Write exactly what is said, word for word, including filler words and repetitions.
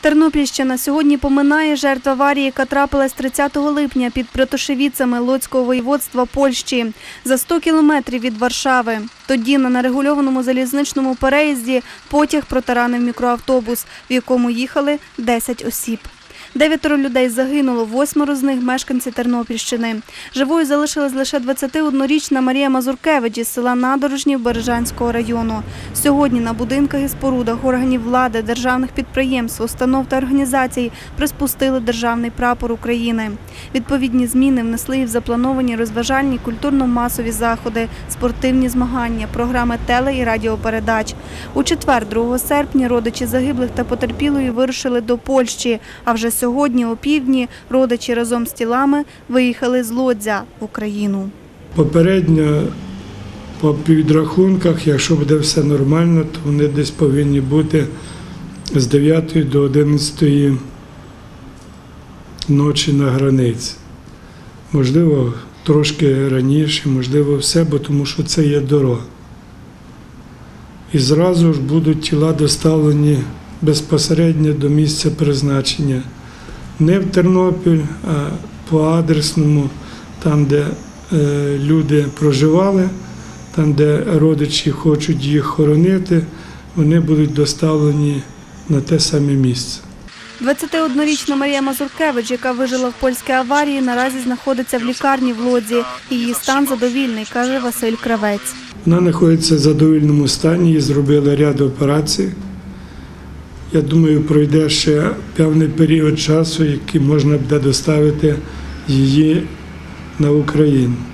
Тернопільщина сьогодні поминає жертв аварії, яка трапилась тридцятого липня під Протошевіцами Лодзького воєводства Польщі за сто кілометрів від Варшави. Тоді на нерегульованому залізничному переїзді потяг протаранив мікроавтобус, в якому їхали десять осіб. Дев'ятеро людей загинуло, восьмеро з них – мешканці Тернопільщини. Живою залишилась лише двадцятиоднорічна Марія Мазуркевич із села Надорожнів Бережанського району. Сьогодні на будинках і спорудах органів влади, державних підприємств, установ та організацій приспустили державний прапор України. Відповідні зміни внесли і в заплановані розважальні культурно-масові заходи, спортивні змагання, програми теле- і радіопередач. У четвер, другого серпня, родичі загиблих та потерпілої вирушили до Польщі, а вже сьогодні опівдні родичі разом з тілами виїхали з Лодзя в Україну. Попередньо по підрахунках, якщо буде все нормально, то вони десь повинні бути з дев'ятої до одинадцятої ночі на границі. Можливо, трошки раніше, можливо, все, бо тому що це є дорога. І зразу ж будуть тіла доставлені безпосередньо до місця призначення. Не в Тернопіль, а по адресному, там, де е, люди проживали, там, де родичі хочуть їх хоронити, вони будуть доставлені на те саме місце. двадцятиоднорічна Марія Мазуркевич, яка вижила в польській аварії, наразі знаходиться в лікарні в Лодзі. Її стан задовільний, каже Василь Кравець. Вона знаходиться в задовільному стані, їй зробили ряд операцій. Я думаю, пройде ще певний період часу, який можна буде доставити її на Україну.